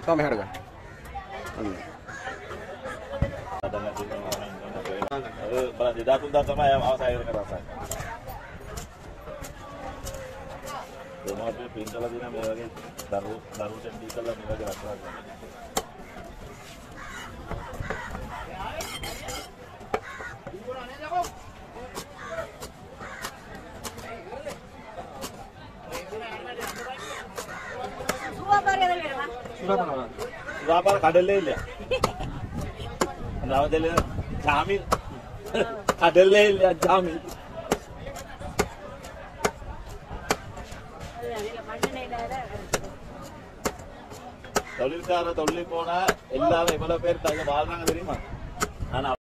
තව මෙහාට ගන්න. අන්න. බලන්න 2003 තමයි අවසානයේ කරන්නේ. දෙමාපිය පින්කලා දින මේ වගේ දරුවෝ ටෙන්ඩි කරලා මේ වගේ රටා ගන්න. सुरापार කඩල්ලේ ඉල්ල. නවදෙල ජාමිල් කඩල්ලේ ඉල්ල ජාමිල්. தொழில்கார தொழில் போனா எல்லாரும் இவ்வளவு பேர் தங்க வாழ்றாங்க தெரியுமா? ஆனா